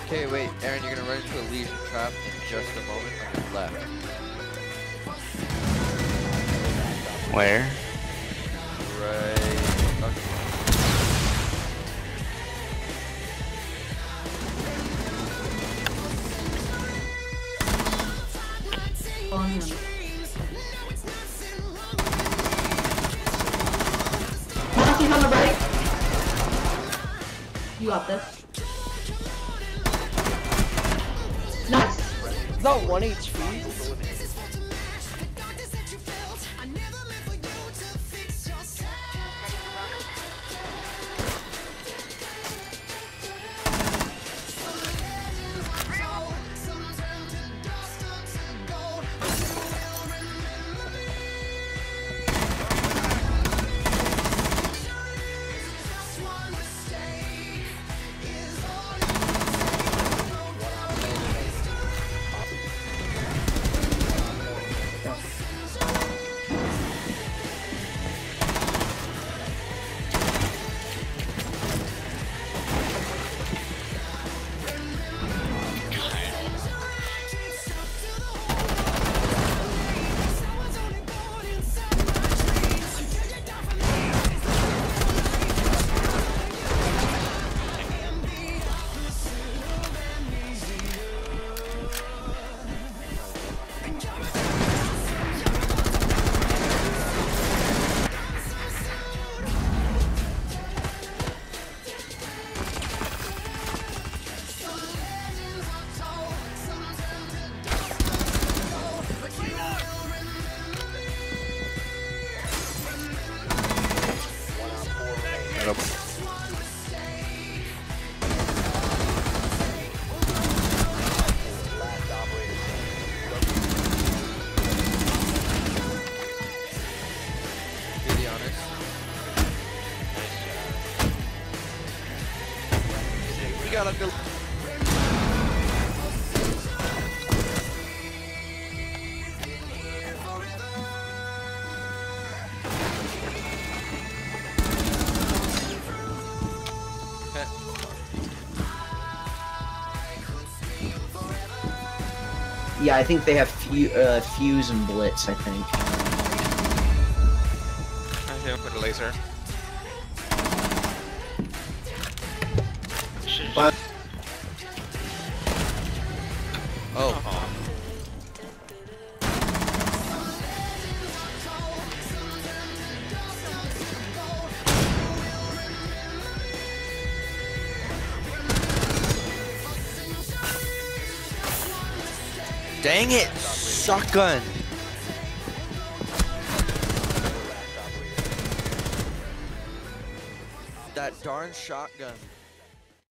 Okay, wait, Aaron, you're gonna run into a Legion trap in just a moment on your left. Where? Right. Okay. He's on the right. You got this. Nice. Is that 1 HP? You gotta go. Yeah, I think they have Fuse and Blitz, I think. I hit with a laser. But Oh. Dang it! Shotgun! That darn shotgun.